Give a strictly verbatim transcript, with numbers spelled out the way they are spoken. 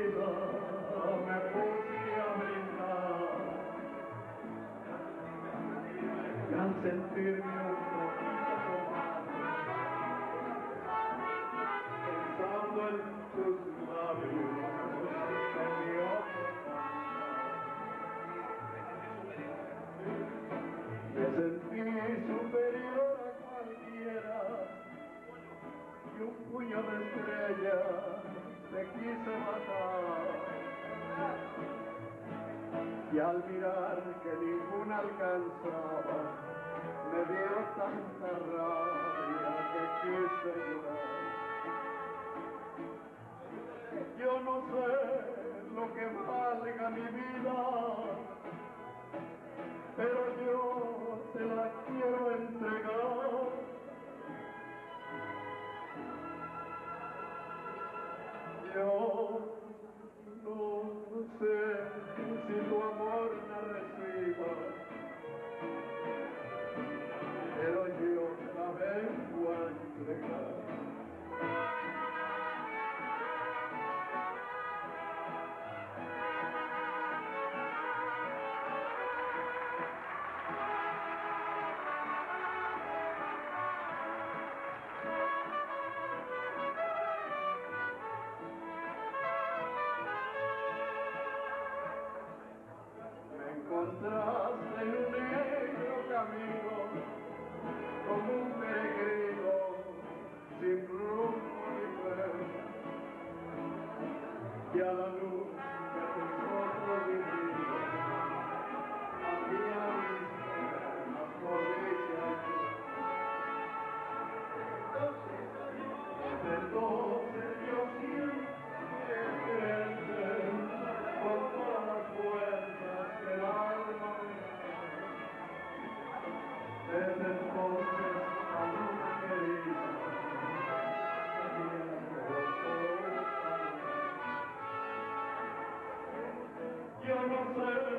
vida me puse a brindar y al sentirme un poquito pensando en tus labios me dio me sentí superior a cualquiera y un puño de estrellas te quise matar y al mirar que ninguna alcanzaba me dio tanta rabia que quise llorar. Yo no sé lo que valga mi vida, pero yo te la quiero entregar. Yo no sé si tu amor la reciba, pero yo te la vengo a entregar. Encontraste en un negro camino como un peregrino sin rumbo ni fe, y a la luz de tus ojos divinos había visto las cordillas. Entonces yo siempre crece con todas las fuerzas que el alma desde entonces aún querida yo no sé